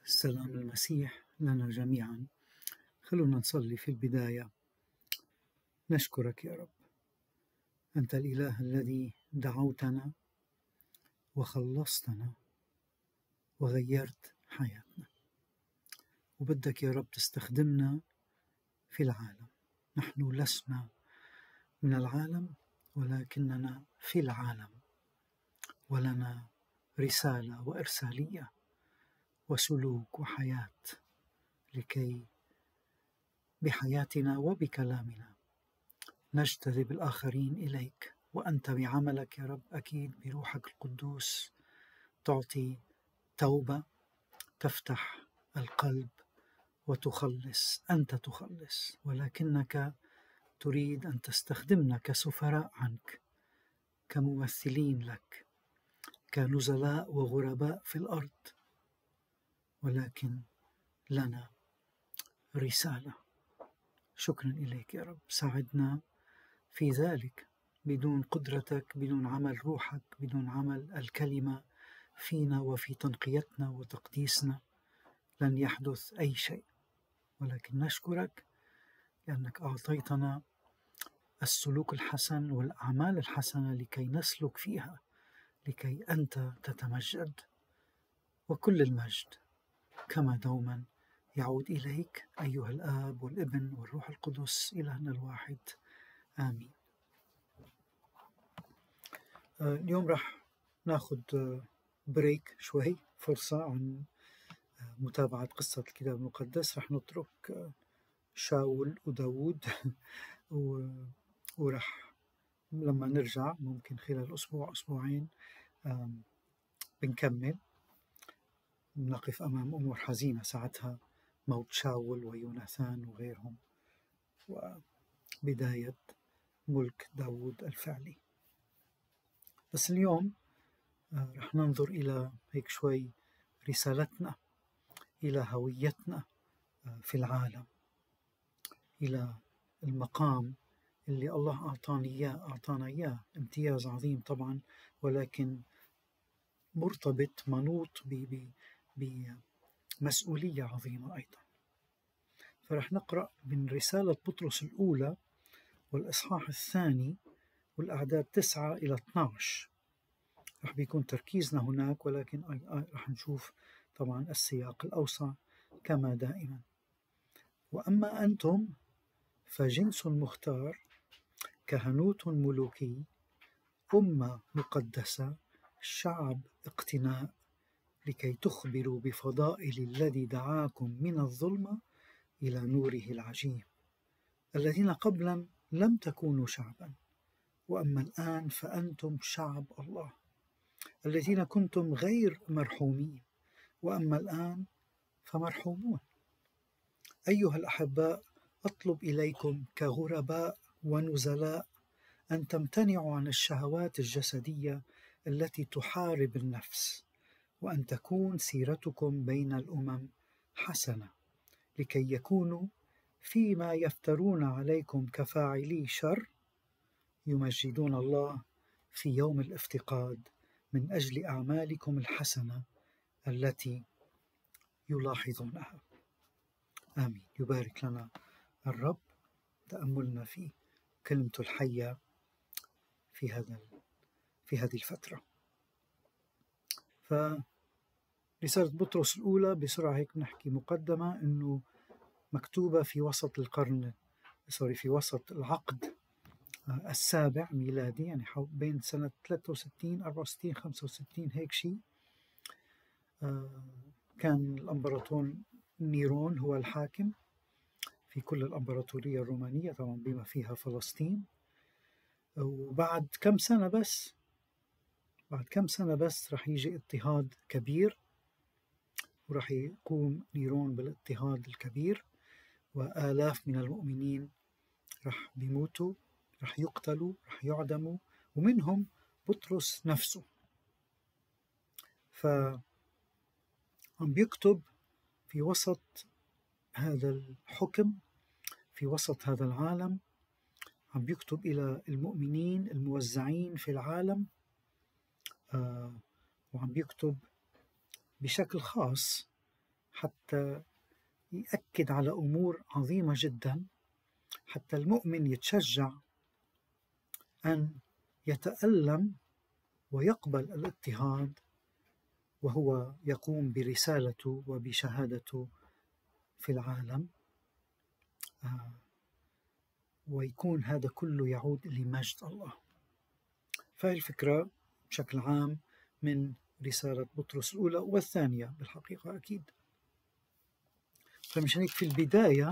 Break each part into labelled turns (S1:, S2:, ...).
S1: سلام المسيح لنا جميعا. خلونا نصلي في البداية. نشكرك يا رب، أنت الإله الذي دعوتنا وخلصتنا وغيرت حياتنا، وبدك يا رب تستخدمنا في العالم. نحن لسنا من العالم ولكننا في العالم، ولنا رسالة وإرسالية وسلوك وحياة، لكي بحياتنا وبكلامنا نجتذب الآخرين إليك. وأنت بعملك يا رب أكيد بروحك القدوس تعطي توبة، تفتح القلب وتخلص. أنت تخلص، ولكنك تريد أن تستخدمنا كسفراء عنك، كممثلين لك، كنزلاء وغرباء في الأرض، ولكن لنا رسالة. شكرا إليك يا رب، ساعدنا في ذلك. بدون قدرتك، بدون عمل روحك، بدون عمل الكلمة فينا وفي تنقيتنا وتقديسنا لن يحدث أي شيء. ولكن نشكرك لأنك أعطيتنا السلوك الحسن والأعمال الحسنة لكي نسلك فيها، لكي أنت تتمجد. وكل المجد كما دوما يعود إليك أيها الآب والابن والروح القدس إلهنا الواحد، آمين. اليوم رح ناخد بريك شوي، فرصة عن متابعة قصة الكتاب المقدس. رح نترك شاول وداود ورح لما نرجع ممكن خلال أسبوع أسبوعين بنكمل. نقف أمام أمور حزينة ساعتها، موت شاول ويوناثان وغيرهم، وبداية ملك داود الفعلي. بس اليوم رح ننظر إلى هيك شوي رسالتنا، إلى هويتنا في العالم، إلى المقام اللي الله أعطانا إياه. امتياز عظيم طبعا، ولكن مرتبط منوط بمسؤولية عظيمة أيضا. فرح نقرأ من رسالة بطرس الأولى والإصحاح 2 والأعداد 9 إلى 12. رح بيكون تركيزنا هناك، ولكن رح نشوف طبعا السياق الأوسع كما دائما. وأما أنتم فجنس مختار، كهنوت ملوكي، أمة مقدسة، شعب اقتناء، لكي تخبروا بفضائل الذي دعاكم من الظلمة إلى نوره العجيب، الذين قبلا لم تكونوا شعبا، وأما الآن فأنتم شعب الله، الذين كنتم غير مرحومين، وأما الآن فمرحومون. أيها الأحباء، أطلب إليكم كغرباء ونزلاء أن تمتنعوا عن الشهوات الجسدية التي تحارب النفس، وأن تكون سيرتكم بين الأمم حسنة، لكي يكونوا فيما يفترون عليكم كفاعلي شر يمجدون الله في يوم الافتقاد من أجل أعمالكم الحسنة التي يلاحظونها. آمين. يبارك لنا الرب. تأملنا في كلمته الحية في هذه الفترة. فرسالة بطرس الأولى بسرعة هيك نحكي مقدمة، إنه مكتوبة في وسط في وسط العقد السابع ميلادي، يعني بين سنة 63 64 65 هيك شيء. كان الإمبراطور نيرون هو الحاكم في كل الإمبراطورية الرومانية، طبعا بما فيها فلسطين. وبعد كم سنة بس رح يجي اضطهاد كبير، ورح يقوم نيرون بالاضطهاد الكبير، وآلاف من المؤمنين رح بيموتوا، رح يقتلوا، رح يعدموا، ومنهم بطرس نفسه. فعم بيكتب في وسط هذا الحكم، في وسط هذا العالم، عم بيكتب إلى المؤمنين الموزعين في العالم، وعم بيكتب بشكل خاص حتى يأكد على أمور عظيمة جدا، حتى المؤمن يتشجع أن يتألم ويقبل الاضطهاد وهو يقوم برسالته وبشهادته في العالم، ويكون هذا كله يعود لمجد الله. فهي الفكرة بشكل عام من رسالة بطرس الأولى والثانية بالحقيقة أكيد. فمشان هيك في البداية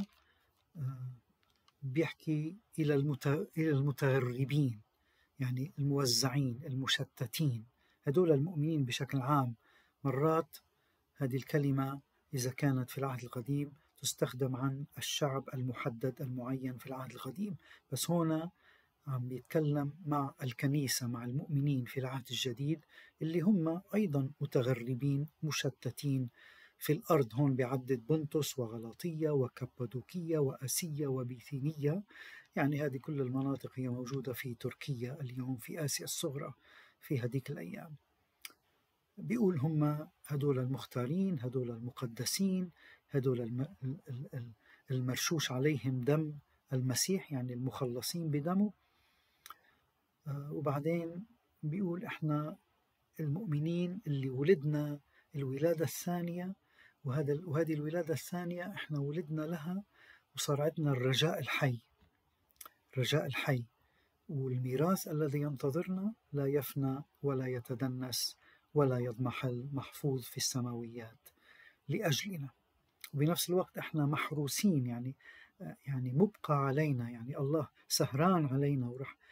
S1: بيحكي إلى المتغربين، يعني الموزعين المشتتين، هدول المؤمنين بشكل عام. مرات هذه الكلمة إذا كانت في العهد القديم تستخدم عن الشعب المحدد المعين في العهد القديم، بس هنا عم بيتكلم مع الكنيسة، مع المؤمنين في العهد الجديد اللي هم أيضا متغربين مشتتين في الأرض. هون بيعدد بنطس وغلاطية وكبادوكية وآسيا وبيثينية، يعني هذه كل المناطق هي موجودة في تركيا اليوم، في آسيا الصغرى في هذيك الأيام. بيقول هم هدول المختارين، هدول المقدسين، هدول المرشوش عليهم دم المسيح، يعني المخلصين بدمه. وبعدين بيقول إحنا المؤمنين اللي ولدنا الولادة الثانية، وهذه الولادة الثانية إحنا ولدنا لها وصار عندنا الرجاء الحي، رجاء الحي، والميراث الذي ينتظرنا لا يفنى ولا يتدنس ولا يضمحل، محفوظ في السماويات لأجلنا. وبنفس الوقت احنا محروسين، يعني مبقى علينا، يعني الله سهران علينا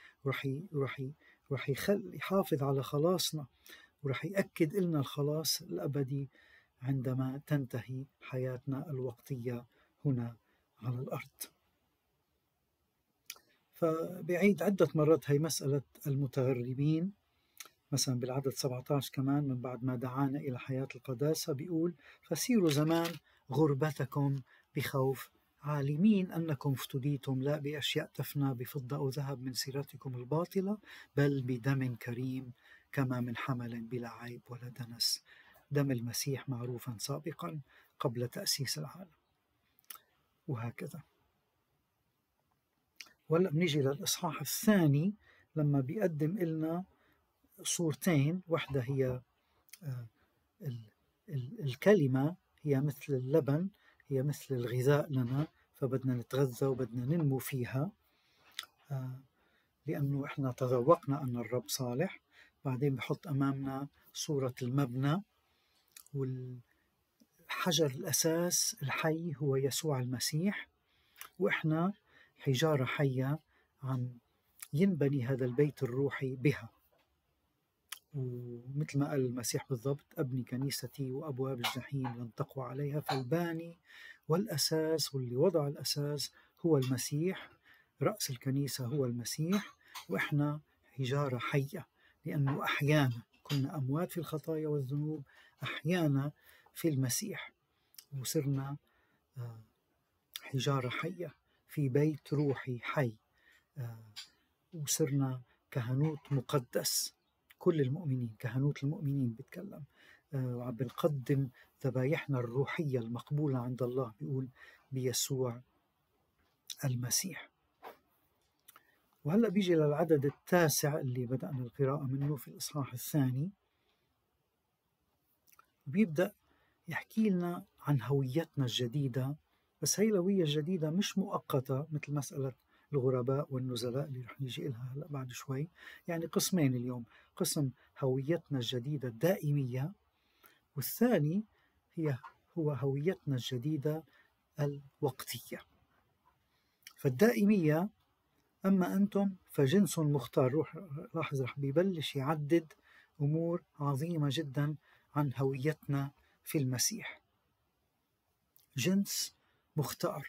S1: ورح يحافظ على خلاصنا، ورح يأكد لنا الخلاص الأبدي عندما تنتهي حياتنا الوقتية هنا على الأرض. فبيعيد عدة مرات هي مسألة المتغربين، مثلا بالعدد 17 كمان من بعد ما دعانا إلى حياة القداسة بيقول: فسيروا زمان غربتكم بخوف، عالمين أنكم افتديتم لا بأشياء تفنى بفضة أو ذهب من سيرتكم الباطلة، بل بدم كريم كما من حمل بلا عيب ولا دنس، دم المسيح معروفا سابقا قبل تأسيس العالم. وهكذا. وهلأ بنيجي للإصحاح الثاني لما بيقدم لنا صورتين، واحدة هي الكلمة هي مثل اللبن، هي مثل الغذاء لنا، فبدنا نتغذى وبدنا ننمو فيها لأنه إحنا تذوقنا أن الرب صالح. بعدين بحط أمامنا صورة المبنى، والحجر الأساس الحي هو يسوع المسيح، وإحنا حجارة حية عم ينبني هذا البيت الروحي بها. ومثل ما قال المسيح بالضبط: أبني كنيستي وأبواب الجحيم لن تقوى عليها. فالباني والأساس واللي وضع الأساس هو المسيح، رأس الكنيسة هو المسيح، وإحنا حجارة حية لأنه أحيانا كنا أموات في الخطايا والذنوب، أحيانا في المسيح وصرنا حجارة حية في بيت روحي حي، وصرنا كهنوت مقدس. كل المؤمنين كهنوت المؤمنين بيتكلم، وعم بنقدم ذبايحنا الروحية المقبولة عند الله، بيقول بيسوع المسيح. وهلأ بيجي للعدد 9 اللي بدأنا القراءة منه في الإصحاح الثاني، بيبدأ يحكي لنا عن هويتنا الجديدة. بس هي الهوية الجديدة مش مؤقتة مثل مسألة الغرباء والنزلاء اللي رح نيجي لها هلأ بعد شوي. يعني قسمين اليوم: قسم هويتنا الجديدة الدائمية، والثاني هو هويتنا الجديدة الوقتية. فالدائمية: أما أنتم فجنس مختار. روح لاحظ رح بيبلش يعدد أمور عظيمة جدا عن هويتنا في المسيح. جنس مختار،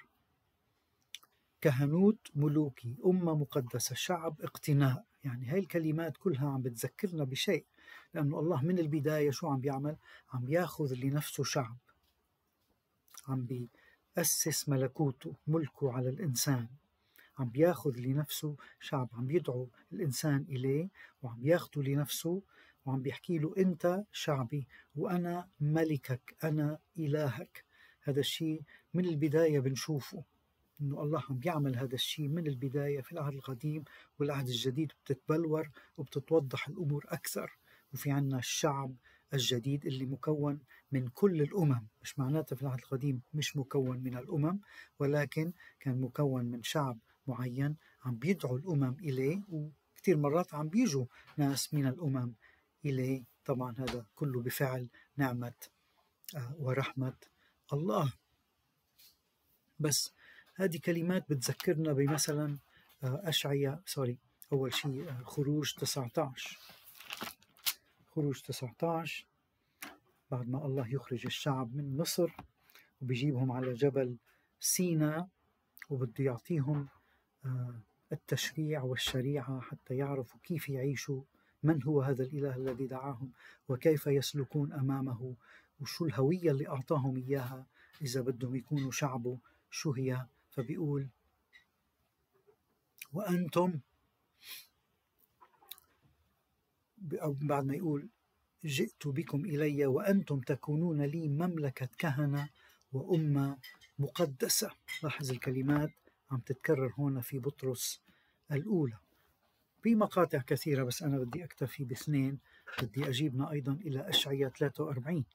S1: كهنوت ملوكي، أمة مقدسة، شعب اقتناء. يعني هاي الكلمات كلها عم بتذكرنا بشيء، لأنه الله من البداية شو عم بيعمل؟ عم بياخذ لنفسه شعب، عم بيأسس ملكوته ملكه على الإنسان، عم بياخذ لنفسه شعب، عم بيدعو الإنسان إليه وعم بياخده لنفسه، وعم بيحكي له: أنت شعبي وأنا ملكك، أنا إلهك. هذا الشيء من البداية بنشوفه، إنه الله عم بيعمل هذا الشيء من البداية في العهد القديم والعهد الجديد، بتتبلور وبتتوضح الأمور أكثر. وفي عنا الشعب الجديد اللي مكون من كل الأمم، مش معناته في العهد القديم مش مكون من الأمم، ولكن كان مكون من شعب معين عم بيدعو الأمم إليه، وكثير مرات عم بيجوا ناس من الأمم إليه. طبعا هذا كله بفعل نعمة ورحمة الله. بس هذه كلمات بتذكرنا بمثلا أول شيء خروج 19. خروج 19 بعد ما الله يخرج الشعب من مصر وبيجيبهم على جبل سيناء وبده يعطيهم التشريع والشريعة حتى يعرفوا كيف يعيشوا، من هو هذا الإله الذي دعاهم، وكيف يسلكون أمامه، وشو الهوية اللي أعطاهم إياها إذا بدهم يكونوا شعبه شو هي. فبيقول وأنتم، بعد ما يقول جئت بكم إلي وأنتم تكونون لي مملكة كهنة وأمة مقدسة. لاحظ الكلمات عم تتكرر هنا في بطرس الأولى بمقاطع كثيرة، بس أنا بدي أكتفي باثنين. بدي أجيبنا أيضا إلى أشعياء 43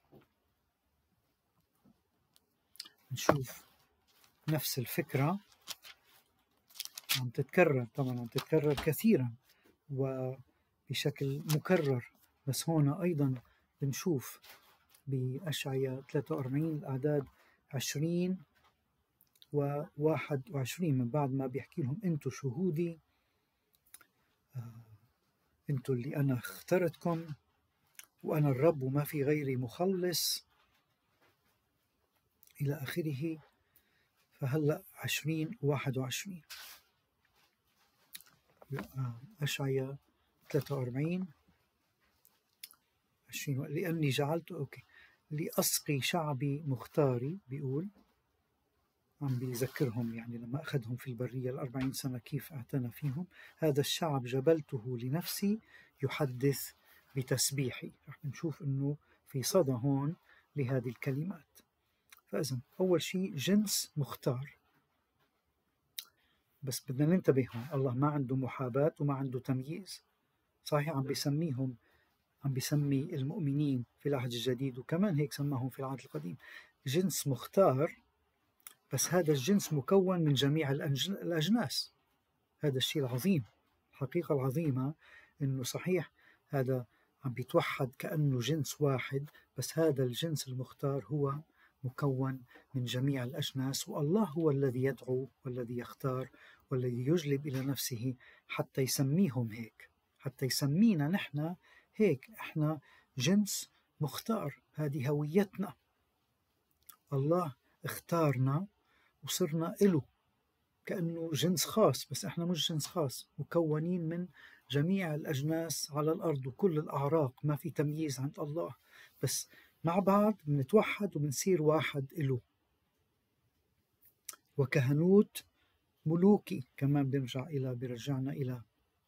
S1: نشوف نفس الفكرة عم تتكرر، طبعا عم تتكرر كثيرا وبشكل مكرر، بس هنا أيضا بنشوف بأشعياء 43 الأعداد 20 و21 من بعد ما بيحكي لهم أنتوا شهودي، أنتوا اللي أنا اخترتكم، وأنا الرب وما في غيري مخلص إلى آخره. فهلأ 20 و21 أشعياء 43 20 لأني جعلت لأسقي شعبي مختاري. بيقول عم بيذكرهم يعني لما أخذهم في البرية 40 سنة كيف اعتنى فيهم. هذا الشعب جبلته لنفسي يحدث بتسبيحي. رح نشوف أنه في صدى هون لهذه الكلمات. فإذن أول شيء جنس مختار، بس بدنا ننتبه هون الله ما عنده محاباة وما عنده تمييز. صحيح عم بيسمي المؤمنين في العهد الجديد وكمان هيك سماهم في العهد القديم جنس مختار، بس هذا الجنس مكون من جميع الأجناس. هذا الشيء العظيم، الحقيقة العظيمة إنه صحيح هذا عم بيتوحد كأنه جنس واحد، بس هذا الجنس المختار هو مكون من جميع الأجناس، والله هو الذي يدعو والذي يختار والذي يجلب إلى نفسه حتى يسميهم هيك، حتى يسمينا نحن هيك. إحنا جنس مختار، هذه هويتنا. الله اختارنا وصرنا إله كأنه جنس خاص، بس إحنا مش جنس خاص، مكونين من جميع الأجناس على الأرض وكل الأعراق، ما في تمييز عند الله، بس مع بعض بنتوحد وبنصير واحد إله. وكهنوت ملوكي كمان بيرجعنا إلى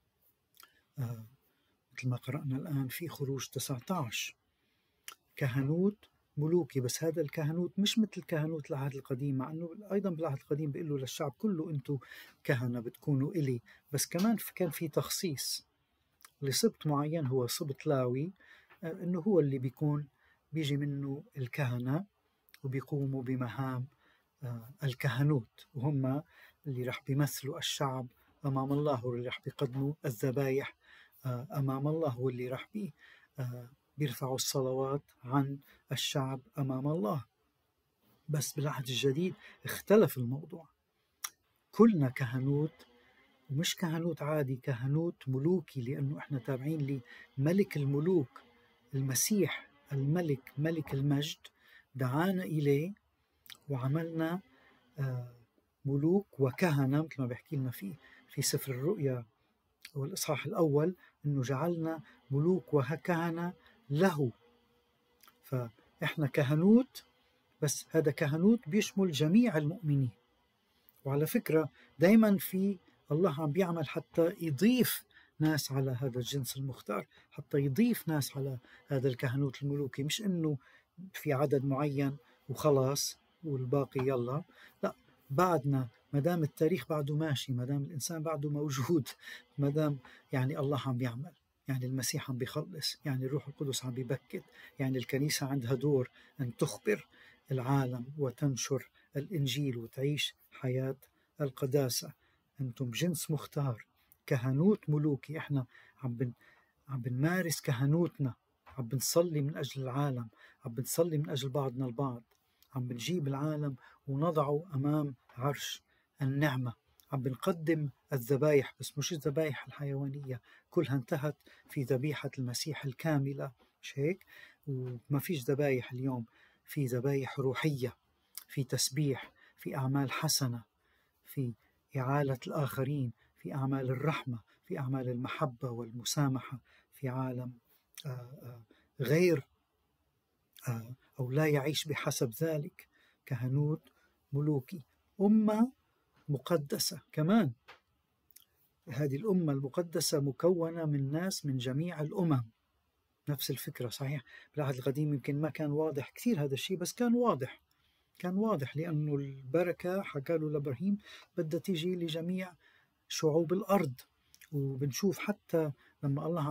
S1: مثل ما قرأنا الآن في خروج 19 كهنوت ملوكي. بس هذا الكهنوت مش مثل كهنوت العهد القديم، مع أنه أيضا بالعهد القديم بيقولوا للشعب كله أنتوا كهنة بتكونوا إلي، بس كمان كان في تخصيص لسبط معين هو سبط لاوي، أنه هو اللي بيجي منه الكهنة وبيقوموا بمهام الكهنوت، وهم اللي رح بيمثلوا الشعب أمام الله، واللي رح بيقدموا الذبايح أمام الله، واللي رح بيرفعوا الصلوات عن الشعب أمام الله. بس بالعهد الجديد اختلف الموضوع، كلنا كهنوت، ومش كهنوت عادي، كهنوت ملوكي، لأنه احنا تابعين لملك الملوك المسيح الملك ملك المجد، دعانا إليه وعملنا ملوك وكهنة، مثل ما بيحكي لنا في سفر الرؤيا والإصحاح الأول أنه جعلنا ملوك وكهنة له. فإحنا كهنوت، بس هذا كهنوت بيشمل جميع المؤمنين. وعلى فكرة دايما في الله عم بيعمل حتى يضيف ناس على هذا الجنس المختار، حتى يضيف ناس على هذا الكهنوت الملوكي، مش إنه في عدد معين وخلاص. والباقي يلا. لا، بعدنا ما دام التاريخ بعده ماشي، ما دام الإنسان بعده موجود، ما دام يعني الله عم بيعمل، يعني المسيح عم بيخلص، يعني الروح القدس عم بيبكت، يعني الكنيسة عندها دور أن تخبر العالم وتنشر الإنجيل وتعيش حياة القداسة. أنتم جنس مختار، كهنوت ملوكي. إحنا عم بنمارس كهنوتنا، عم بنصلي من أجل العالم، عم بنصلي من أجل بعضنا البعض، عم بنجيب العالم ونضعه أمام عرش النعمة، عم بنقدم الذبايح، بس مش الذبايح الحيوانية، كلها انتهت في ذبيحة المسيح الكاملة، مش هيك؟ وما فيش ذبايح اليوم، في ذبايح روحية، في تسبيح، في أعمال حسنة، في إعالة الآخرين، في أعمال الرحمة، في أعمال المحبة والمسامحة، في عالم غير أو لا يعيش بحسب ذلك. كهنوت ملوكي، أمة مقدسة كمان. هذه الأمة المقدسة مكونة من ناس من جميع الأمم. نفس الفكرة صحيح، بالعهد القديم يمكن ما كان واضح كثير هذا الشيء، بس كان واضح، كان واضح، لأنه البركة حكى له لإبراهيم بدها تيجي لجميع شعوب الأرض. وبنشوف حتى لما الله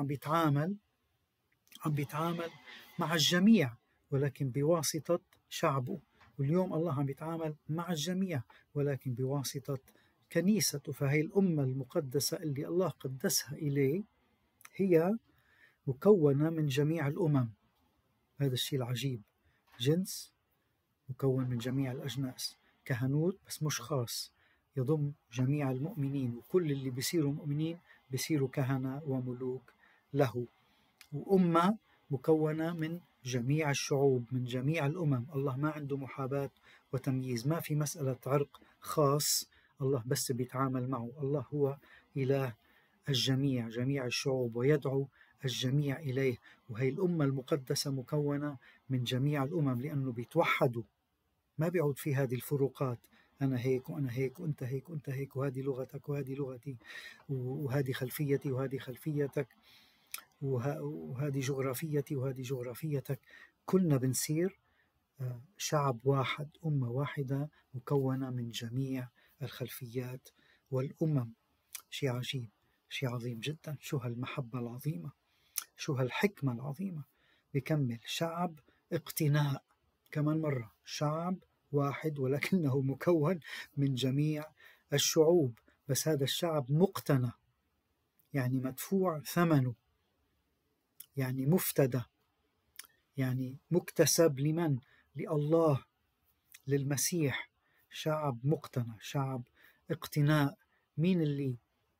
S1: عم بيتعامل مع الجميع، ولكن بواسطة شعبه. واليوم الله عم يتعامل مع الجميع ولكن بواسطة كنيسته. فهي الأمة المقدسة اللي الله قدسها إليه هي مكونة من جميع الأمم. هذا الشيء العجيب، جنس مكون من جميع الأجناس، كهنوت بس مش خاص، يضم جميع المؤمنين، وكل اللي بيصيروا مؤمنين بيصيروا كهنة وملوك له. وأمة مكونة من جميع الشعوب، من جميع الأمم. الله ما عنده محاباة وتمييز، ما في مسألة عرق خاص، الله بس بيتعامل معه. الله هو إله الجميع، جميع الشعوب، ويدعو الجميع إليه. وهي الأمة المقدسة مكونة من جميع الأمم، لأنه بيتوحدوا، ما بيعود في هذه الفروقات، أنا هيك وأنا هيك وأنت هيك وأنت هيك، وهذه لغتك وهذه لغتي، وهذه خلفيتي وهذه خلفيتك، وهذه جغرافيتي وهذه جغرافيتك. كلنا بنصير شعب واحد، أمة واحدة مكونة من جميع الخلفيات والأمم. شيء عجيب، شيء عظيم جدا. شو هالمحبة العظيمة، شو هالحكمة العظيمة. بكمل، شعب اقتناء، كمان مرة شعب واحد ولكنه مكون من جميع الشعوب. بس هذا الشعب مقتنى، يعني مدفوع ثمنه، يعني مفتدى، يعني مكتسب. لمن؟ لله، للمسيح. شعب مقتنى، شعب اقتناء. مين اللي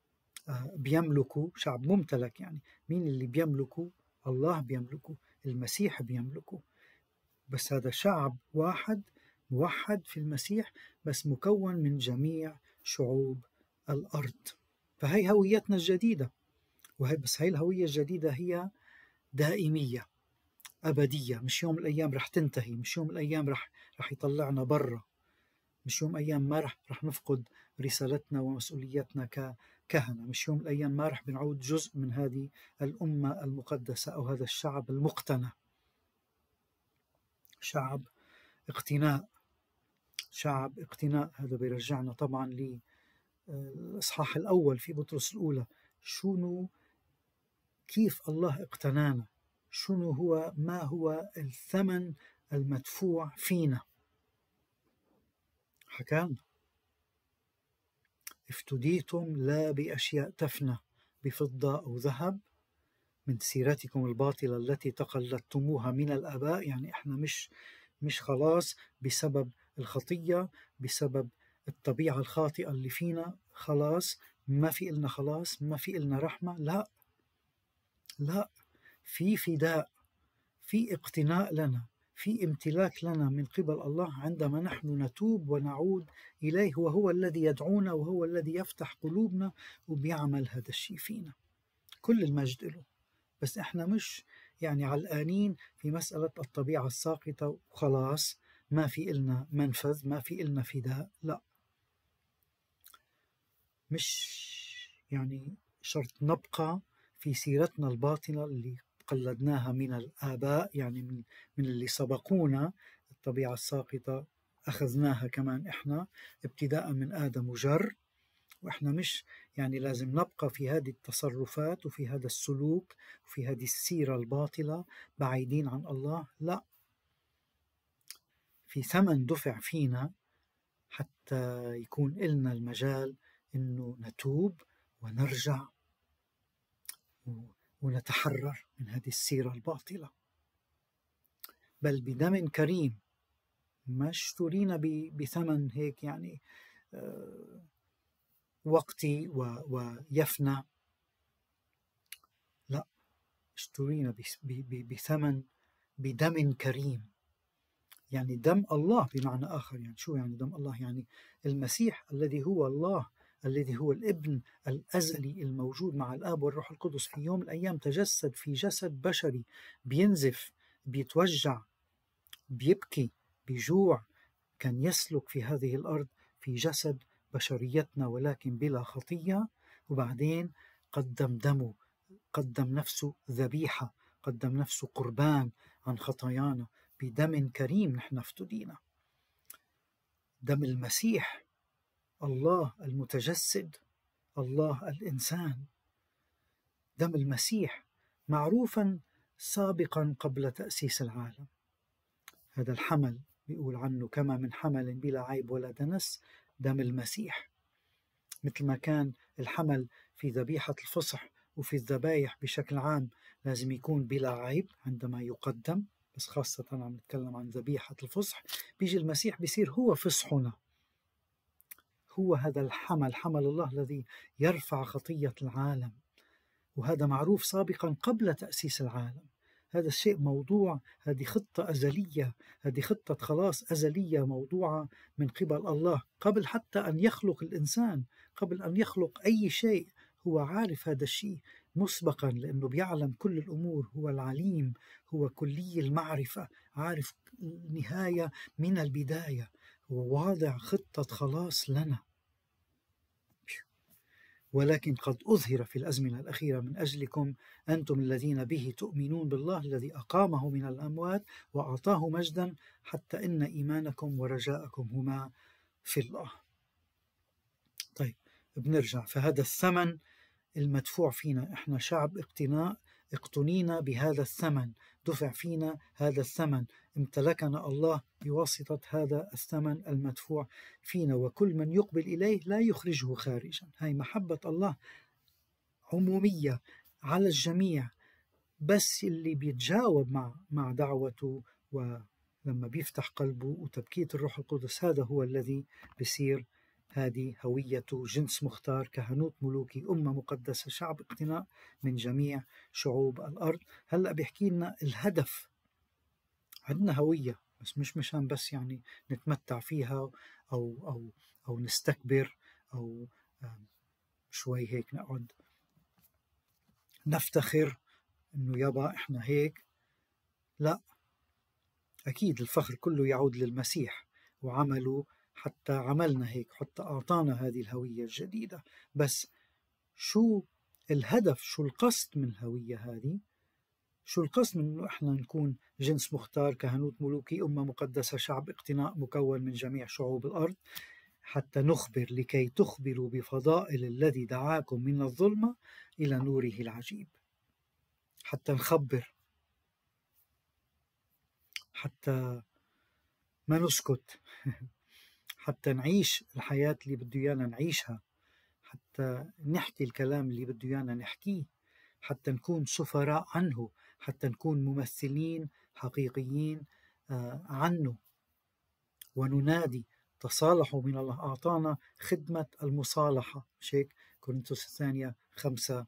S1: بيملكه؟ شعب ممتلك، يعني مين اللي بيملكه؟ الله بيملكه، المسيح بيملكه. بس هذا شعب واحد موحد في المسيح، بس مكون من جميع شعوب الأرض. فهي هويتنا الجديدة. بس هي الهوية الجديدة هي دائمية أبدية، مش يوم من الأيام رح تنتهي، مش يوم من الأيام رح يطلعنا برا، مش يوم من الأيام ما رح نفقد رسالتنا ومسؤوليتنا ككهنة، مش يوم من الأيام ما رح بنعود جزء من هذه الأمة المقدسة أو هذا الشعب المقتنى. شعب اقتناء، شعب اقتناء. هذا بيرجعنا طبعا للإصحاح الأول في بطرس الأولى. كيف الله اقتنانا، شنو هو، ما هو الثمن المدفوع فينا. حكانا افتديتم لا بأشياء تفنى بفضة أو ذهب من سيرتكم الباطلة التي تقلدتموها من الآباء. يعني احنا مش خلاص بسبب الخطية، بسبب الطبيعة الخاطئة اللي فينا خلاص ما في إلنا خلاص، ما في إلنا رحمة. لا لا، في فداء، في اقتناء لنا، في امتلاك لنا من قبل الله عندما نحن نتوب ونعود إليه. وهو الذي يدعونا، وهو الذي يفتح قلوبنا وبيعمل هذا الشيء فينا. كل المجد له. بس احنا مش يعني علقانين في مسألة الطبيعة الساقطة وخلاص ما في إلنا منفذ، ما في إلنا فداء. لا، مش يعني شرط نبقى في سيرتنا الباطنة اللي قلدناها من الآباء، يعني من اللي سبقونا، الطبيعة الساقطة أخذناها كمان إحنا ابتداء من آدم وجر، وإحنا مش يعني لازم نبقى في هذه التصرفات وفي هذا السلوك وفي هذه السيرة الباطلة بعيدين عن الله. لا، في ثمن دفع فينا حتى يكون إلنا المجال إنه نتوب ونرجع ونتحرر من هذه السيرة الباطلة. بل بدم كريم، ما اشترينا بثمن هيك يعني وقتي ويفنى، لا، اشترينا بثمن بدم كريم، يعني دم الله بمعنى آخر. يعني شو يعني دم الله؟ يعني المسيح الذي هو الله، الذي هو الابن الأزلي الموجود مع الآب والروح القدس، في يوم من الأيام تجسد في جسد بشري، بينزف، بيتوجع، بيبكي، بيجوع، كان يسلك في هذه الأرض في جسد بشريتنا ولكن بلا خطية، وبعدين قدم دمه، قدم نفسه ذبيحة، قدم نفسه قربان عن خطايانا. بدم كريم نحن افتدينا، دم المسيح، الله المتجسد، الله الإنسان. دم المسيح معروفا سابقا قبل تأسيس العالم. هذا الحمل بيقول عنه كما من حمل بلا عيب ولا دنس دم المسيح، مثل ما كان الحمل في ذبيحة الفصح وفي الذبايح بشكل عام لازم يكون بلا عيب عندما يقدم، بس خاصة عم نتكلم عن ذبيحة الفصح. بيجي المسيح بيصير هو فصحنا، هو هذا الحمل، حمل الله الذي يرفع خطية العالم، وهذا معروف سابقا قبل تأسيس العالم. هذا الشيء موضوع، هذه خطة أزلية، هذه خطة خلاص أزلية موضوعة من قبل الله قبل حتى أن يخلق الإنسان، قبل أن يخلق أي شيء. هو عارف هذا الشيء مسبقا لأنه بيعلم كل الأمور، هو العليم، هو كلي المعرفة، عارف النهاية من البداية، هو واضع خطة خلاص لنا. ولكن قد أظهر في الأزمنة الأخيرة من أجلكم أنتم الذين به تؤمنون بالله الذي أقامه من الأموات وأعطاه مجدا حتى إن إيمانكم ورجاءكم هما في الله. طيب بنرجع، فهذا الثمن المدفوع فينا، إحنا شعب اقتناء، اقتنينا بهذا الثمن، دفع فينا هذا الثمن، امتلكنا الله بواسطة هذا الثمن المدفوع فينا، وكل من يقبل إليه لا يخرجه خارجا. هاي محبة الله عمومية على الجميع، بس اللي بيتجاوب مع دعوته ولما بيفتح قلبه وتبكيت الروح القدس، هذا هو الذي بيصير هذه هويته، جنس مختار، كهنوت ملوكي، أمة مقدسة، شعب اقتناء من جميع شعوب الأرض. هلأ بيحكي لنا الهدف، عندنا هوية بس مش مشان بس يعني نتمتع فيها أو نستكبر أو شوي هيك نقعد نفتخر إنه يابا إحنا هيك. لا، أكيد الفخر كله يعود للمسيح وعمله، حتى عملنا هيك، حتى أعطانا هذه الهوية الجديدة. بس شو الهدف، شو القصد من الهوية هذه؟ شو القصد من إنه إحنا نكون جنس مختار، كهنوت ملوكي، أمة مقدسة، شعب اقتناء مكون من جميع شعوب الأرض، حتى نخبر لكي تخبروا بفضائل الذي دعاكم من الظلمة إلى نوره العجيب. حتى نخبر، حتى ما نسكت حتى نعيش الحياة اللي بده إيانا نعيشها، حتى نحكي الكلام اللي بده إيانا نحكيه، حتى نكون سفراء عنه، حتى نكون ممثلين حقيقيين عنه، وننادي تصالحوا من الله. أعطانا خدمة المصالحة، شيك كورنثوس الثانية 5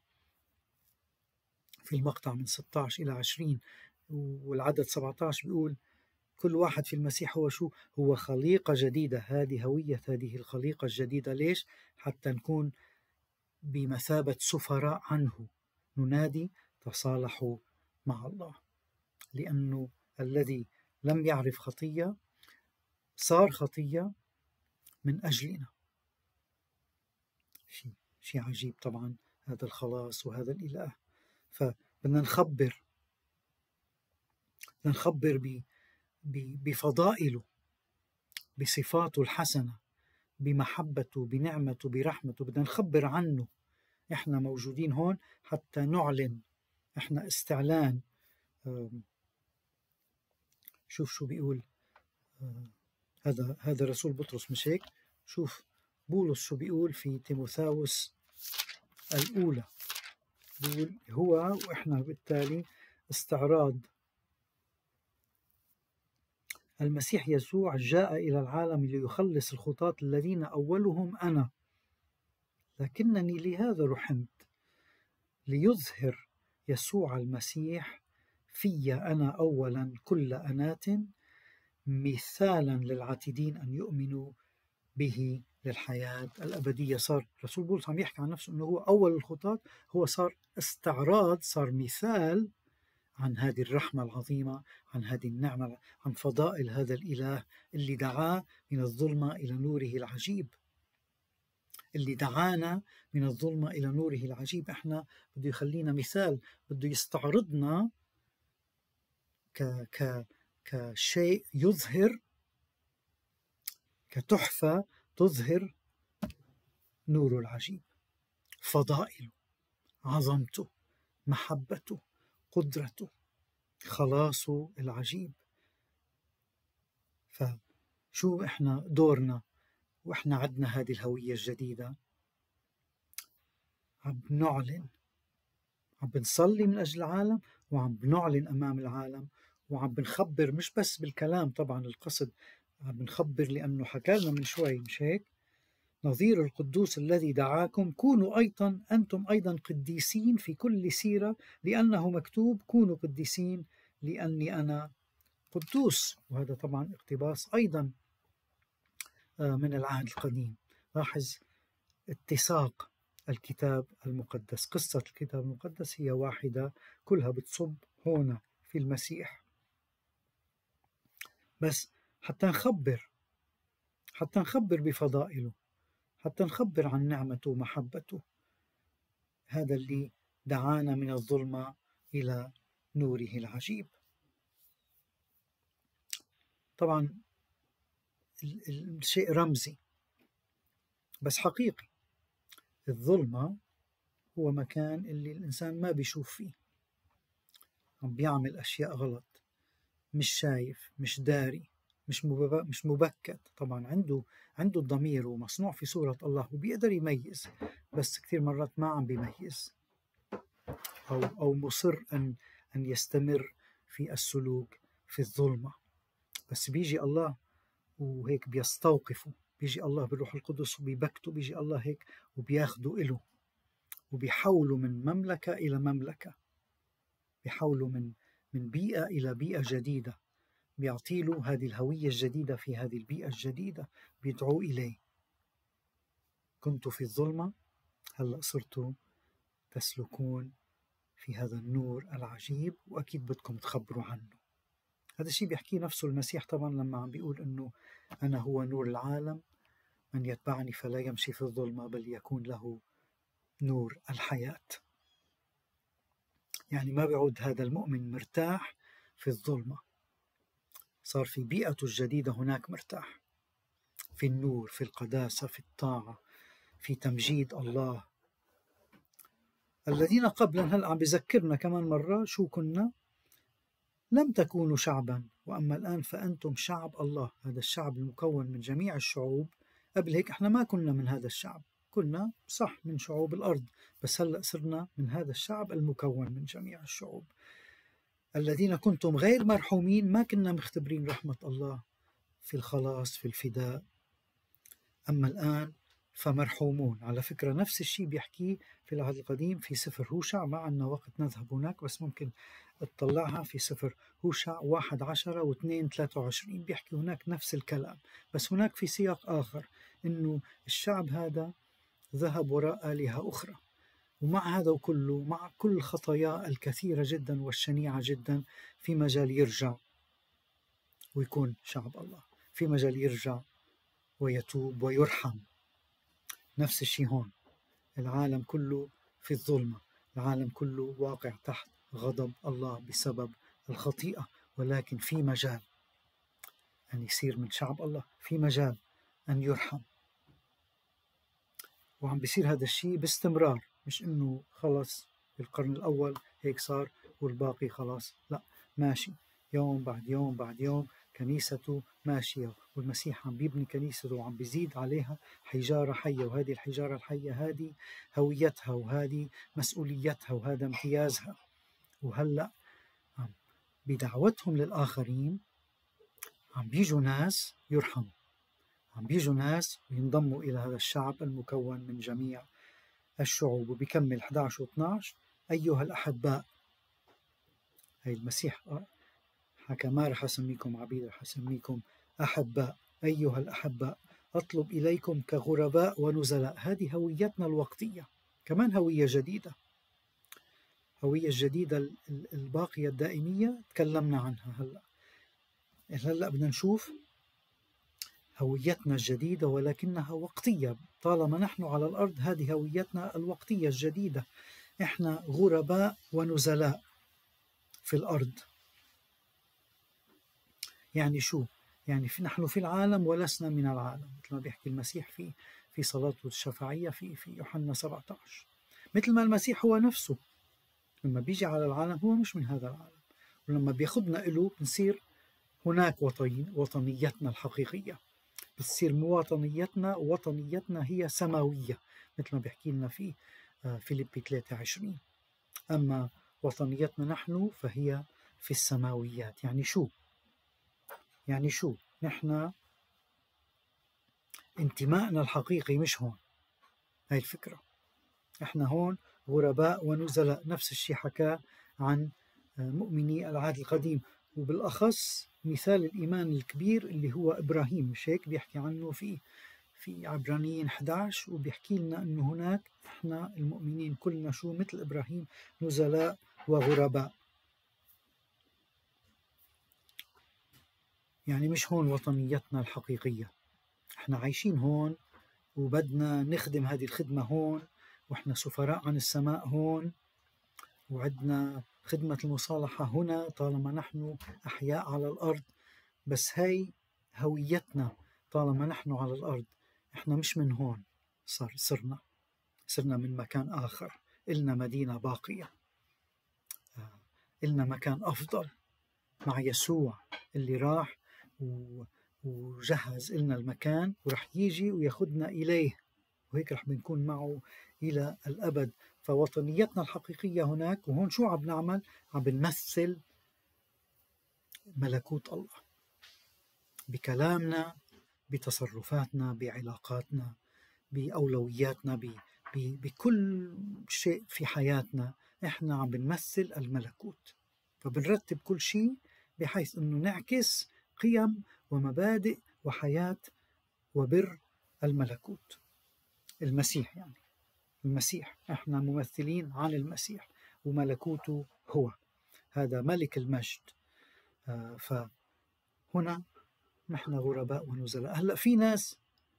S1: في المقطع من 16 إلى 20 والعدد 17 بيقول كل واحد في المسيح هو شو؟ هو خليقة جديدة. هذه هوية هذه الخليقة الجديدة. ليش؟ حتى نكون بمثابة سفراء عنه، ننادي تصالحوا مع الله، لأنه الذي لم يعرف خطية صار خطية من أجلنا. شيء عجيب طبعا هذا الخلاص وهذا الإله. فبدنا نخبر بفضائله، بصفاته الحسنة، بمحبته، بنعمته، برحمته. بدنا نخبر عنه. إحنا موجودين هون حتى نعلن. إحنا استعلان. شوف شو بيقول هذا رسول بطرس، مش هيك؟ شوف بولس شو بيقول في تيموثاوس الأولى. بيقول هو وإحنا بالتالي استعراض. المسيح يسوع جاء إلى العالم ليخلص الخطاة الذين أولهم أنا، لكنني لهذا رحمت، ليظهر يسوع المسيح في أنا أولا كل أنات، مثالا للعاتدين أن يؤمنوا به للحياة الأبدية. صار رسول بولس عم يحكي عن نفسه أنه هو أول الخطاة، هو صار استعراض، صار مثال عن هذه الرحمة العظيمة، عن هذه النعمة، عن فضائل هذا الإله اللي دعاه من الظلمة إلى نوره العجيب، اللي دعانا من الظلمة إلى نوره العجيب. إحنا بده يخلينا مثال، بده يستعرضنا كشيء يظهر، كتحفة تظهر نوره العجيب، فضائله، عظمته، محبته، قدرته، خلاصه العجيب. فشو إحنا دورنا وإحنا عدنا هذه الهوية الجديدة؟ عم بنعلن، عم بنصلي من أجل العالم، وعم بنعلن أمام العالم، وعم بنخبر مش بس بالكلام. طبعا القصد عم بنخبر لأنه حكى لنا من شوي، مش هيك؟ نظير القدوس الذي دعاكم كونوا أيضا أنتم أيضا قديسين في كل سيرة، لأنه مكتوب كونوا قديسين لأني أنا قدوس. وهذا طبعا اقتباس أيضا من العهد القديم. لاحظ اتساق الكتاب المقدس، قصة الكتاب المقدس هي واحدة، كلها بتصب هنا في المسيح. بس حتى نخبر بفضائله، حتى نخبر عن نعمته ومحبته، هذا اللي دعانا من الظلمة إلى نوره العجيب. طبعا الشيء رمزي بس حقيقي. الظلمة هو مكان اللي الإنسان ما بيشوف فيه، عم بيعمل أشياء غلط، مش شايف، مش داري، مش مبكت. طبعا عنده الضمير ومصنوع في صورة الله وبيقدر يميز، بس كثير مرات ما عم بيميز، أو مصر أن يستمر في السلوك في الظلمة. بس بيجي الله وهيك بيستوقفه، بيجي الله بالروح القدس وبيبكته، بيجي الله هيك وبياخده إله وبيحوله من مملكة إلى مملكة، بيحوله من بيئة إلى بيئة جديدة، بيعطيله هذه الهوية الجديدة في هذه البيئة الجديدة، بيدعو إليه. كنتوا في الظلمة، هلأ صرتوا تسلكون في هذا النور العجيب، وأكيد بدكم تخبروا عنه. هذا الشيء بيحكيه نفسه المسيح طبعا لما عم بيقول أنه أنا هو نور العالم، من يتبعني فلا يمشي في الظلمة بل يكون له نور الحياة. يعني ما بيعود هذا المؤمن مرتاح في الظلمة، صار في بيئته الجديدة هناك مرتاح، في النور، في القداسة، في الطاعة، في تمجيد الله. الذين قبلا، هلأ عم بذكرنا كمان مرة شو كنا. لم تكونوا شعبا وأما الآن فأنتم شعب الله. هذا الشعب المكون من جميع الشعوب. قبل هيك احنا ما كنا من هذا الشعب، كنا صح من شعوب الأرض، بس هلأ صرنا من هذا الشعب المكون من جميع الشعوب. الذين كنتم غير مرحومين، ما كنا مختبرين رحمة الله في الخلاص في الفداء، أما الآن فمرحومون. على فكرة نفس الشيء بيحكيه في العهد القديم في سفر هوشع، ما عندنا وقت نذهب هناك بس ممكن تطلعها في سفر هوشع 11 و2 23 بيحكي هناك نفس الكلام، بس هناك في سياق آخر إنه الشعب هذا ذهب وراء آلهة أخرى، ومع هذا وكله، مع كل خطاياه الكثيرة جدا والشنيعة جدا، في مجال يرجع ويكون شعب الله، في مجال يرجع ويتوب ويرحم. نفس الشيء هون، العالم كله في الظلمة، العالم كله واقع تحت غضب الله بسبب الخطيئة، ولكن في مجال أن يصير من شعب الله، في مجال أن يرحم. وعم بيصير هذا الشيء باستمرار، مش إنه خلص بالقرن الأول هيك صار والباقي خلاص، لا، ماشي يوم بعد يوم بعد يوم كنيسته ماشية، والمسيح عم بيبني كنيسته وعم بيزيد عليها حجارة حية، وهذه الحجارة الحية هذه هويتها وهذه مسؤوليتها وهذا امتيازها. وهلأ بدعوتهم للآخرين عم بيجوا ناس يرحموا، عم بيجوا ناس ينضموا إلى هذا الشعب المكون من جميع الشعوب. وبيكمل 11 و12: أيها الأحباء. هي المسيح حكى ما رح أسميكم عبيد، رح أسميكم أحباء. أيها الأحباء، أطلب إليكم كغرباء ونزلاء. هذه هويتنا الوقتية، كمان هوية جديدة، هوية الجديدة الباقية الدائمية تكلمنا عنها. هلأ بدنا نشوف هويتنا الجديدة ولكنها وقتية. طالما نحن على الأرض هذه هويتنا الوقتية الجديدة، إحنا غرباء ونزلاء في الأرض. يعني شو؟ يعني نحن في العالم ولسنا من العالم، مثل ما بيحكي المسيح في صلاته الشفاعية في يوحنا 17. مثل ما المسيح هو نفسه لما بيجي على العالم هو مش من هذا العالم، ولما بياخدنا إله بنصير هناك وطنيتنا الحقيقية، بتصير مواطنيتنا ووطنيتنا هي سماوية، مثل ما بيحكي لنا في فيليبي 23. أما وطنيتنا نحن فهي في السماويات. يعني شو؟ يعني شو؟ نحن انتمائنا الحقيقي مش هون، هاي الفكرة. احنا هون غرباء ونزلاء. نفس الشيء حكى عن مؤمني العهد القديم، وبالأخص مثال الإيمان الكبير اللي هو إبراهيم. مش هيك بيحكي عنه في عبرانيين 11، وبيحكي لنا أنه هناك إحنا المؤمنين كلنا شو مثل إبراهيم، نزلاء وغرباء. يعني مش هون وطنيتنا الحقيقية، إحنا عايشين هون وبدنا نخدم هذه الخدمة هون، وإحنا سفراء عن السماء هون، وعدنا خدمة المصالحة هنا طالما نحن أحياء على الأرض. بس هاي هويتنا طالما نحن على الأرض، إحنا مش من هون، صرنا من مكان آخر، إلنا مدينة باقية، إلنا مكان أفضل مع يسوع اللي راح وجهز إلنا المكان، ورح يجي وياخدنا إليه، وهيك رح بنكون معه إلى الأبد. فوطنيتنا الحقيقية هناك. وهون شو عم نعمل؟ عم بنمثل ملكوت الله بكلامنا، بتصرفاتنا، بعلاقاتنا، بأولوياتنا، بكل شيء في حياتنا. إحنا عم بنمثل الملكوت، فبنرتب كل شيء بحيث أنه نعكس قيم ومبادئ وحياة وبر الملكوت، المسيح. يعني المسيح، إحنا ممثلين عن المسيح وملكوته هو هذا ملك المجد. فهنا نحن غرباء ونزلاء. هلأ في ناس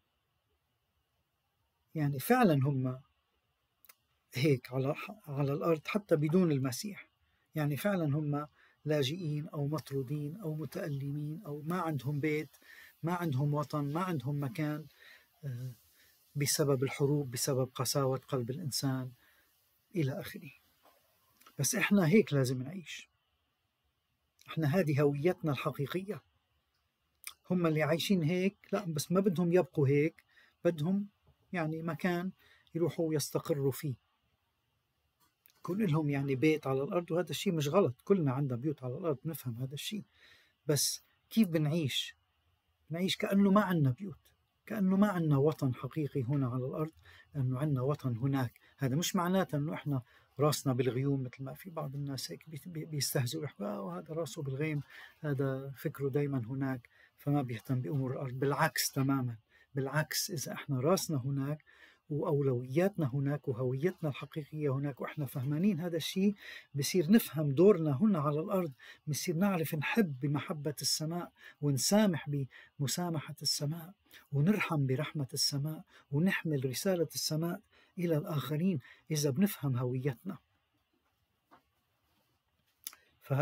S1: يعني فعلا هم هيك على الأرض حتى بدون المسيح، يعني فعلا هم لاجئين أو مطرودين أو متألمين أو ما عندهم بيت، ما عندهم وطن، ما عندهم مكان، بسبب الحروب، بسبب قساوة قلب الإنسان إلى آخره. بس إحنا هيك لازم نعيش، إحنا هذه هويتنا الحقيقية. هم اللي عايشين هيك لا، بس ما بدهم يبقوا هيك، بدهم يعني مكان يروحوا يستقروا فيه، يكون لهم يعني بيت على الأرض. وهذا الشيء مش غلط، كلنا عندنا بيوت على الأرض، نفهم هذا الشيء. بس كيف بنعيش؟ نعيش كأنه ما عندنا بيوت، كأنه ما عندنا وطن حقيقي هنا على الأرض، لأنه عندنا وطن هناك. هذا مش معناته أنه إحنا راسنا بالغيوم، مثل ما في بعض الناس هيك بيستهزئوا يحكوا هذا راسه بالغيم، هذا فكره دايما هناك فما بيهتم بأمور الأرض. بالعكس تماما، بالعكس، إذا إحنا راسنا هناك وأولوياتنا هناك وهويتنا الحقيقية هناك وإحنا فهمانين هذا الشيء، بصير نفهم دورنا هنا على الأرض، بصير نعرف نحب بمحبة السماء، ونسامح بمسامحة السماء، ونرحم برحمة السماء، ونحمل رسالة السماء إلى الآخرين إذا بنفهم هويتنا. فهلأ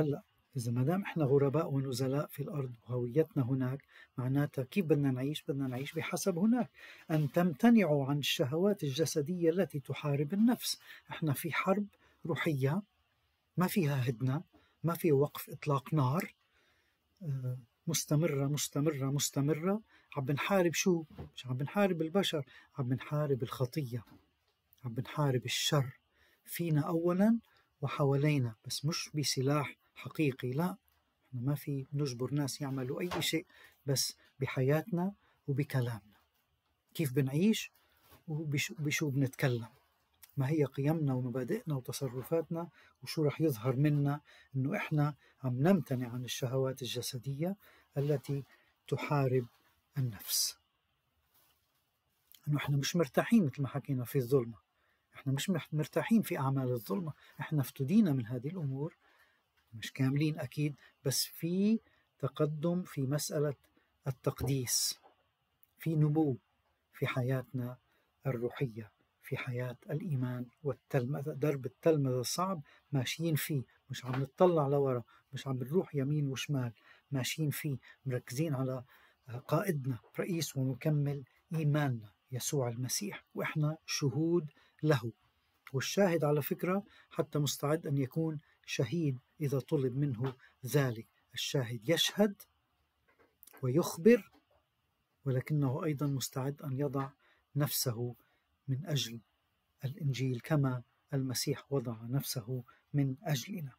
S1: إذا ما دام إحنا غرباء ونزلاء في الأرض وهويتنا هناك، معناتها كيف بدنا نعيش؟ بدنا نعيش بحسب هناك، أن تمتنعوا عن الشهوات الجسدية التي تحارب النفس. إحنا في حرب روحية ما فيها هدنة، ما في وقف إطلاق نار، مستمرة مستمرة مستمرة. عم بنحارب شو؟ مش عم بنحارب البشر، عم بنحارب الخطية، عم بنحارب الشر فينا أولا وحوالينا، بس مش بسلاح حقيقي. لا، احنا ما في نجبر ناس يعملوا أي شيء، بس بحياتنا وبكلامنا، كيف بنعيش وبشو بنتكلم، ما هي قيمنا ومبادئنا وتصرفاتنا، وشو رح يظهر منا. إنه إحنا عم نمتنع عن الشهوات الجسدية التي تحارب النفس. إنه إحنا مش مرتاحين مثل ما حكينا في الظلمة، إحنا مش مرتاحين في أعمال الظلمة، إحنا افتدينا من هذه الأمور، مش كاملين أكيد، بس في تقدم في مسألة التقديس، في نمو في حياتنا الروحية، في حياة الإيمان والتلمذة. درب التلمذة صعب ماشيين فيه، مش عم نطلع لورا، مش عم نروح يمين وشمال، ماشيين فيه مركزين على قائدنا رئيس ومكمل إيماننا يسوع المسيح، وإحنا شهود له. والشاهد على فكرة حتى مستعد أن يكون شهيد إذا طلب منه ذلك. الشاهد يشهد ويخبر، ولكنه أيضا مستعد أن يضع نفسه من أجل الإنجيل كما المسيح وضع نفسه من أجلنا.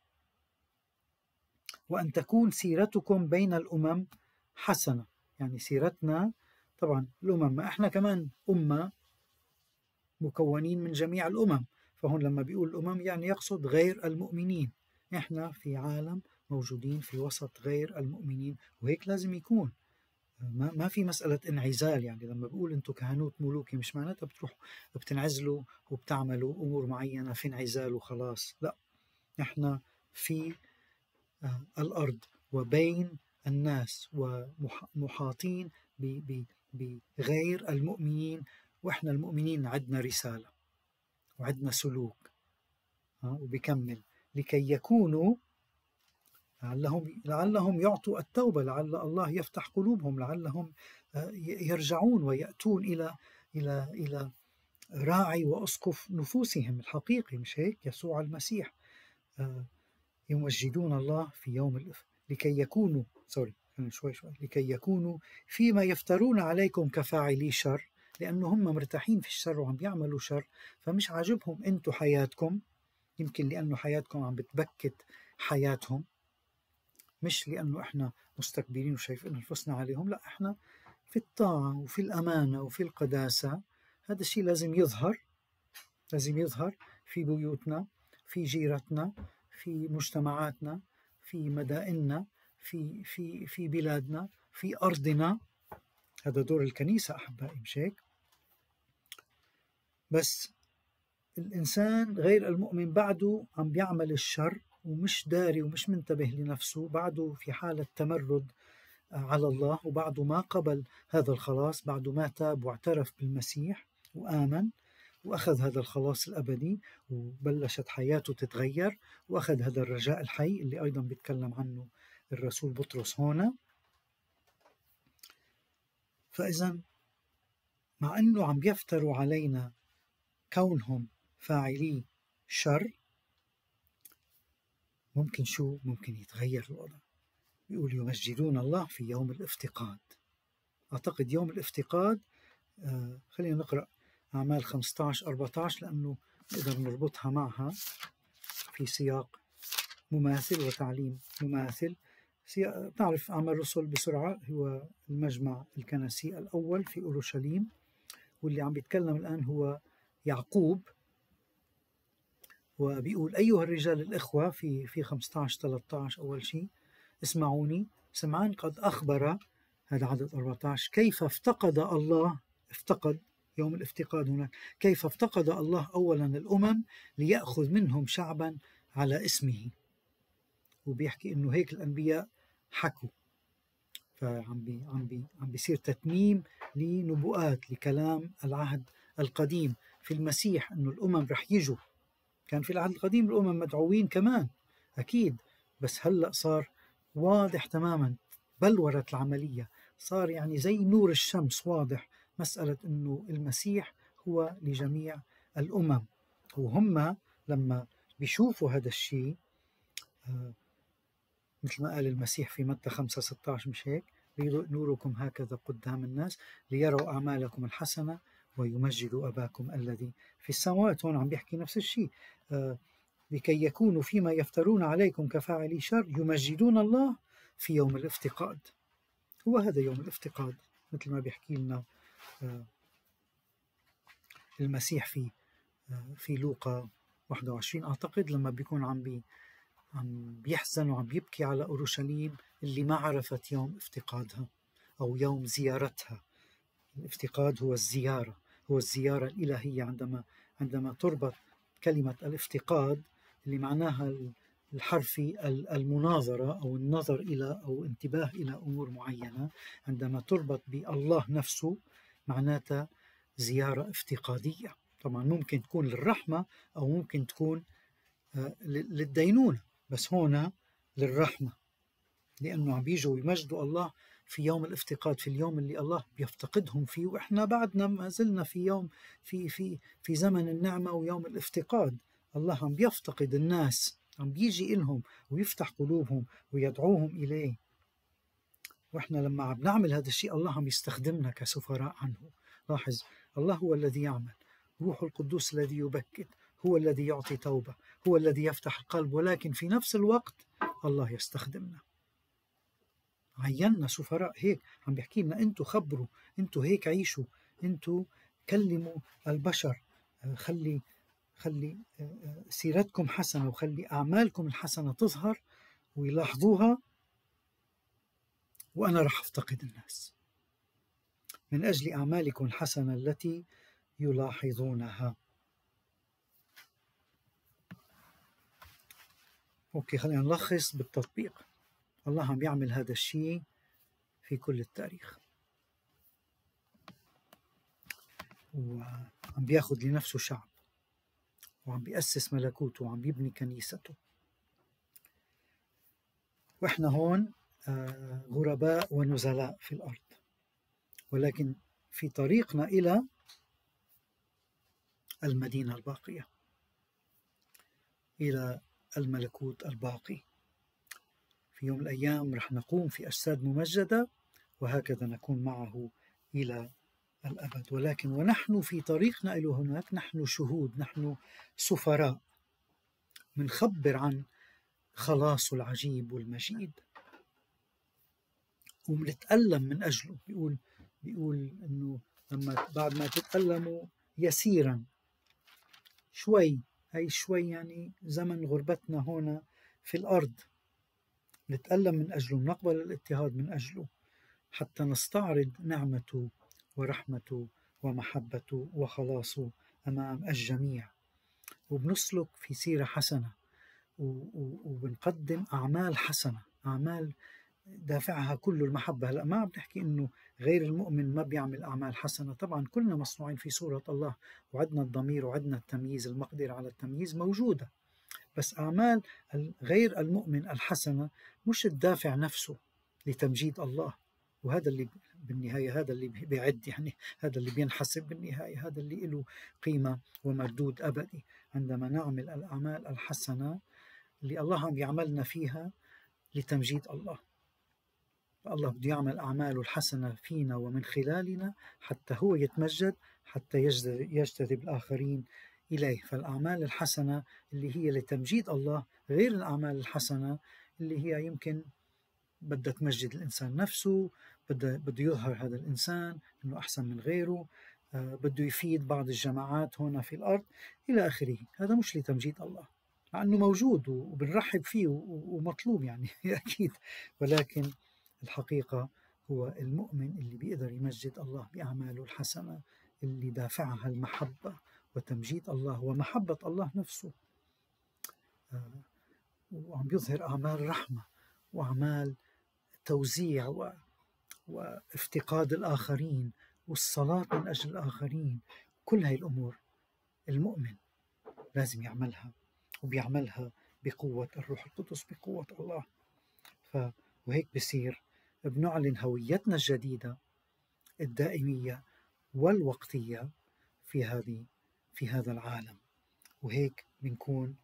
S1: وأن تكون سيرتكم بين الأمم حسنة، يعني سيرتنا طبعا الأمم، ما إحنا كمان أمة مكونين من جميع الأمم، فهون لما بيقول الأمم يعني يقصد غير المؤمنين. إحنا في عالم موجودين في وسط غير المؤمنين، وهيك لازم يكون. ما في مسألة انعزال، يعني لما بقول أنتم كهنوت ملوكي مش معناتها بتروحوا بتنعزلوا وبتعملوا أمور معينة في انعزال وخلاص. لا، إحنا في الأرض وبين الناس ومحاطين بغير المؤمنين، وإحنا المؤمنين عندنا رسالة وعندنا سلوك. وبكمل لكي يكونوا لعلهم يعطوا التوبة، لعل الله يفتح قلوبهم، لعلهم يرجعون ويأتون إلى راعي وأسقف نفوسهم الحقيقي، مش هيك؟ يسوع المسيح. يمجدون الله في يوم لكي يكونوا لكي يكونوا فيما يفترون عليكم كفاعلي شر، لأنه هم مرتاحين في الشر وعم بيعملوا شر، فمش عاجبهم أنتوا حياتكم. يمكن لأنه حياتكم عم بتبكت حياتهم، مش لأنه إحنا مستكبرين وشايفين أنفسنا عليهم. لا، إحنا في الطاعة وفي الأمانة وفي القداسة. هذا الشيء لازم يظهر في بيوتنا، في جيرتنا، في مجتمعاتنا، في مدائننا، في بلادنا، في أرضنا. هذا دور الكنيسة أحبائي، مش هيك؟ بس الإنسان غير المؤمن بعده عم بيعمل الشر ومش داري ومش منتبه لنفسه، بعده في حالة تمرد على الله، وبعده ما قبل هذا الخلاص، بعده ما تاب واعترف بالمسيح وآمن وأخذ هذا الخلاص الأبدي وبلشت حياته تتغير، وأخذ هذا الرجاء الحي اللي أيضا بيتكلم عنه الرسول بطرس هنا. فإذا مع أنه عم بيفتروا علينا كونهم فاعلي شر، ممكن يتغير الوضع. يقول يمجدون الله في يوم الافتقاد. أعتقد يوم الافتقاد، خلينا نقرأ أعمال 15-14 لأنه نقدر نربطها معها في سياق مماثل وتعليم مماثل. تعرف أعمال الرسل بسرعة هو المجمع الكنسي الأول في أورشليم، واللي عم بيتكلم الآن هو يعقوب، وبيقول أيها الرجال الإخوة في 15-13 أول شيء: اسمعوني، سمعان قد أخبر، هذا عدد 14، كيف افتقد يوم الافتقاد هناك، كيف افتقد الله أولا الأمم ليأخذ منهم شعبا على اسمه. وبيحكي إنه هيك الأنبياء حكوا، فعم بيصير تتميم لنبوءات لكلام العهد القديم في المسيح، إنه الأمم رح يجوا. كان في العهد القديم الأمم مدعوين كمان أكيد، بس هلأ صار واضح تماما، بلورت العملية، صار يعني زي نور الشمس واضح مسألة أنه المسيح هو لجميع الأمم. وهم لما بيشوفوا هذا الشيء، مثل ما قال المسيح في متى 5:16، مش هيك؟ ليضئ نوركم هكذا قدام الناس ليروا أعمالكم الحسنة ويمجدوا أباكم الذي في السماوات. هون عم بيحكي نفس الشيء، لكي يكونوا فيما يفترون عليكم كفاعلي شر يمجدون الله في يوم الافتقاد. هو هذا يوم الافتقاد، مثل ما بيحكي لنا المسيح في لوقا 21 أعتقد، لما بيكون عم بيحزن وعم بيبكي على أورشليم اللي ما عرفت يوم افتقادها أو يوم زيارتها. الافتقاد هو الزيارة، هو الزيارة الإلهية. عندما تربط كلمة الافتقاد اللي معناها الحرفي المناظرة أو النظر إلى أو انتباه إلى أمور معينة، عندما تربط بالله نفسه معناتها زيارة افتقادية. طبعا ممكن تكون للرحمة أو ممكن تكون للدينونة، بس هنا للرحمة، لأنه عم بيجوا يمجدوا الله في يوم الافتقاد، في اليوم اللي الله بيفتقدهم فيه. وإحنا بعدنا ما زلنا في يوم في زمن النعمة ويوم الافتقاد. الله عم بيفتقد الناس، عم بيجي إلهم ويفتح قلوبهم ويدعوهم إليه. وإحنا لما عم نعمل هذا الشيء الله عم يستخدمنا كسفراء عنه. لاحظ، الله هو الذي يعمل، روح القدوس الذي يبكت، هو الذي يعطي توبة، هو الذي يفتح القلب، ولكن في نفس الوقت الله يستخدمنا. عيننا سفراء هيك، عم بيحكي لنا انتوا خبروا، انتوا هيك عيشوا، انتوا كلموا البشر، خلي سيرتكم حسنة وخلي أعمالكم الحسنة تظهر ويلاحظوها، وأنا رح أفتقد الناس من أجل أعمالكم الحسنة التي يلاحظونها. أوكي، خلينا نلخص بالتطبيق. الله عم يعمل هذا الشيء في كل التاريخ، وعم بياخد لنفسه شعب، وعم بيأسس ملكوته، وعم بيبني كنيسته. وإحنا هون غرباء ونزلاء في الأرض، ولكن في طريقنا إلى المدينة الباقية، إلى الملكوت الباقي. في يوم من الأيام رح نقوم في أجساد ممجدة، وهكذا نكون معه إلى الأبد. ولكن ونحن في طريقنا إلى هناك نحن شهود، نحن سفراء، منخبر عن خلاصه العجيب والمجيد، ومنتألم من أجله. بيقول إنه لما بعد ما تتألموا يسيرا شوي، هاي شوي يعني زمن غربتنا هنا في الأرض، نتألم من أجله، نقبل الاضطهاد من أجله، حتى نستعرض نعمته ورحمته ومحبته وخلاصه أمام الجميع، وبنسلك في سيرة حسنة، وبنقدم أعمال حسنة، أعمال دافعها كل المحبة. هلأ ما عم نحكي إنه غير المؤمن ما بيعمل أعمال حسنة، طبعا كلنا مصنوعين في صورة الله، وعدنا الضمير وعدنا التمييز، المقدرة على التمييز موجودة. بس أعمال غير المؤمن الحسنة مش الدافع نفسه لتمجيد الله، وهذا اللي بالنهاية هذا اللي بيعد، يعني هذا اللي بينحسب بالنهاية، هذا اللي له قيمة ومردود أبدي. عندما نعمل الأعمال الحسنة اللي الله عم يعملنا فيها لتمجيد الله، الله بده يعمل أعماله الحسنة فينا ومن خلالنا حتى هو يتمجد، حتى يجتذب الآخرين إليه. فالأعمال الحسنة اللي هي لتمجيد الله غير الأعمال الحسنة اللي هي يمكن بدها تمجد الإنسان نفسه، بده يظهر هذا الإنسان أنه أحسن من غيره، بده يفيد بعض الجماعات هنا في الأرض إلى آخره. هذا مش لتمجيد الله، مع أنه موجود وبنرحب فيه ومطلوب يعني أكيد، ولكن الحقيقة هو المؤمن اللي بيقدر يمجد الله بأعماله الحسنة اللي دافعها المحبة وتمجيد الله ومحبة الله نفسه، وعم بيظهر أعمال رحمة وأعمال توزيع وافتقاد الآخرين والصلاة من أجل الآخرين. كل هاي الأمور المؤمن لازم يعملها، وبيعملها بقوة الروح القدس، بقوة الله. وهيك بصير بنعلن هويتنا الجديدة الدائمية والوقتية في هذا العالم. وهيك بنكون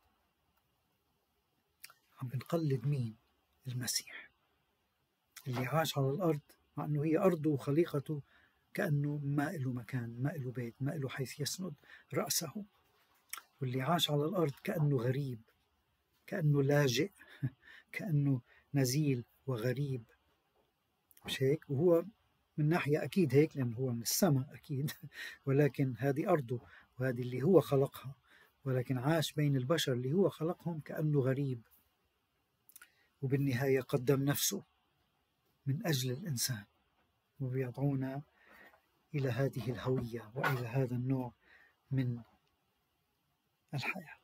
S1: عم بنقلد مين؟ المسيح اللي عاش على الأرض، مع أنه هي أرضه وخليقته، كأنه ما له مكان، ما له بيت، ما له حيث يسند رأسه. واللي عاش على الأرض كأنه غريب، كأنه لاجئ كأنه نزيل وغريب، مش هيك؟ وهو من ناحية أكيد هيك، لأنه هو من السماء أكيد ولكن هذه أرضه وهذه اللي هو خلقها، ولكن عاش بين البشر اللي هو خلقهم كأنه غريب، وبالنهاية قدم نفسه من أجل الإنسان. وبيدعونا إلى هذه الهوية وإلى هذا النوع من الحياة.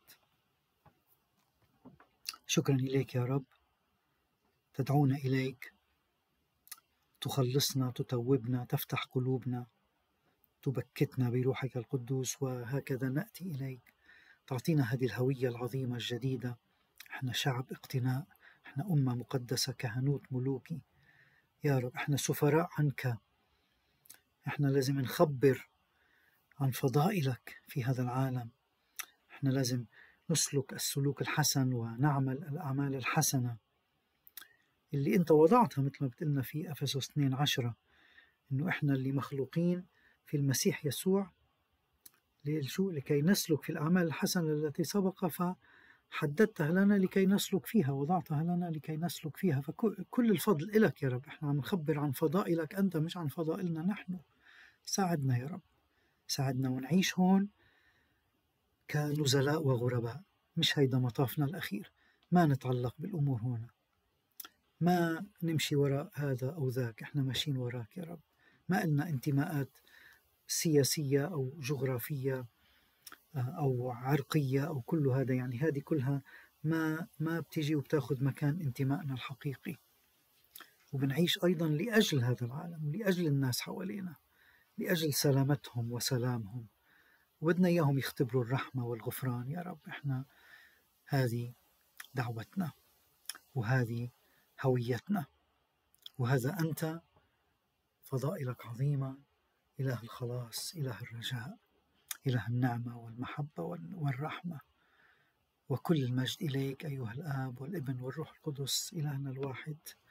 S1: شكرا إليك يا رب، تدعونا إليك، تخلصنا، تتوبنا، تفتح قلوبنا، تبكتنا بروحك القدوس، وهكذا نأتي إليك تعطينا هذه الهوية العظيمة الجديدة. احنا شعب اقتناء، احنا أمة مقدسة، كهنوت ملوكي يا رب، احنا سفراء عنك، احنا لازم نخبر عن فضائلك في هذا العالم، احنا لازم نسلك السلوك الحسن ونعمل الأعمال الحسنة اللي انت وضعتها، مثل ما بتقلنا في أفسس 2:10، انه احنا اللي مخلوقين في المسيح يسوع لكي نسلك في الأعمال الحسنة التي سبق فحددتها لنا لكي نسلك فيها، وضعتها لنا لكي نسلك فيها. فكل الفضل إلك يا رب، احنا عم نخبر عن فضائلك أنت، مش عن فضائلنا نحن. ساعدنا يا رب، ساعدنا ونعيش هون كنزلاء وغرباء، مش هيدا مطافنا الأخير. ما نتعلق بالأمور هنا، ما نمشي وراء هذا أو ذاك، احنا ماشيين وراك يا رب. ما لنا انتماءات سياسية أو جغرافية أو عرقية أو كل هذا، يعني هذه كلها ما بتيجي وبتاخذ مكان انتمائنا الحقيقي. وبنعيش أيضا لأجل هذا العالم، لأجل الناس حوالينا، لأجل سلامتهم وسلامهم، وبدنا إياهم يختبروا الرحمة والغفران يا رب. إحنا هذه دعوتنا وهذه هويتنا، وهذا أنت، فضائلك عظيمة، إله الخلاص، إله الرجاء، إله النعمة والمحبة والرحمة. وكل المجد إليك أيها الآب والابن والروح القدس، إلهنا الواحد.